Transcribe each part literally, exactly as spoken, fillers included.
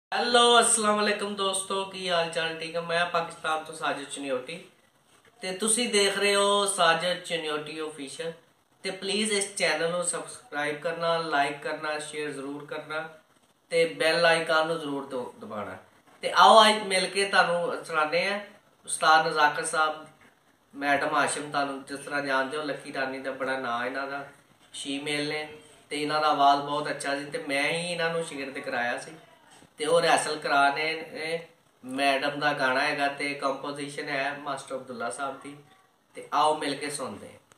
Hello अस्सलाम वालेकुम दोस्तों, की हाल चाल? ठीक है। मैं पाकिस्तान तो साजिद चनियोटी ते तुसी देख रहे हो साजिद चनियोटी ऑफिशियल। ते प्लीज़ इस चैनल को सबसक्राइब करना, लाइक करना, शेयर जरूर करना ते बैल आइकन जरूर दबाना। ते आओ आज मिल के तुहानू सुनाने हैं उस्ताद नज़ाकत साहब, मैडम हाशिम, तुहानू जिस तरह जानते हो लकी रानी का बड़ा नाम इन्हों का, शीमेल ने ते इन्हों का आवाज़ बहुत अच्छा सी ते मैं ही इन्हों शिगिरद कराया सी ते वो रिहर्सल कराने मैडम का गाना है ते कंपोजिशन है मास्टर अब्दुल्ला साहब की। ते आओ मिल के सुनते हैं।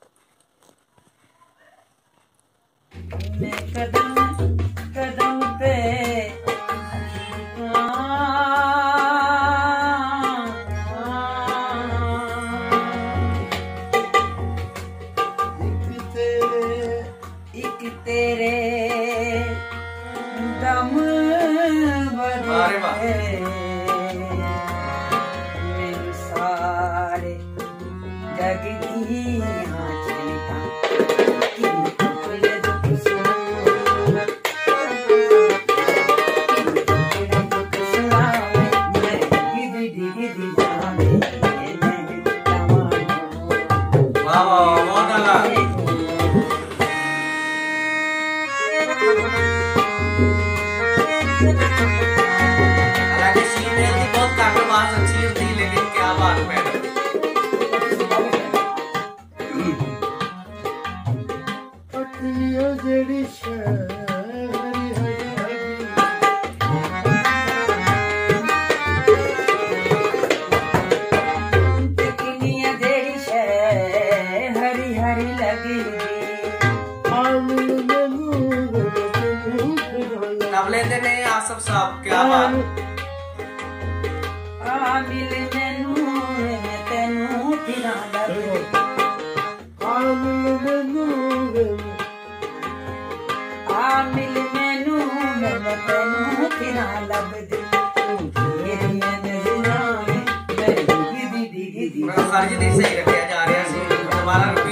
कदम कदम पे एक तेरे दम मेरे सारे जग दी तबले दे ने आसफ साहब, क्या बात। आ मिल मैनू मैं तेनू फिरा लबदे, आ मिल मैनू आ मिल मैनू मैं तेनू फिरा लबदे, तेरियां नज़रां में मैं डिगी डिगी दी खर्च नहीं सही रखा जा रहा सी दोबारा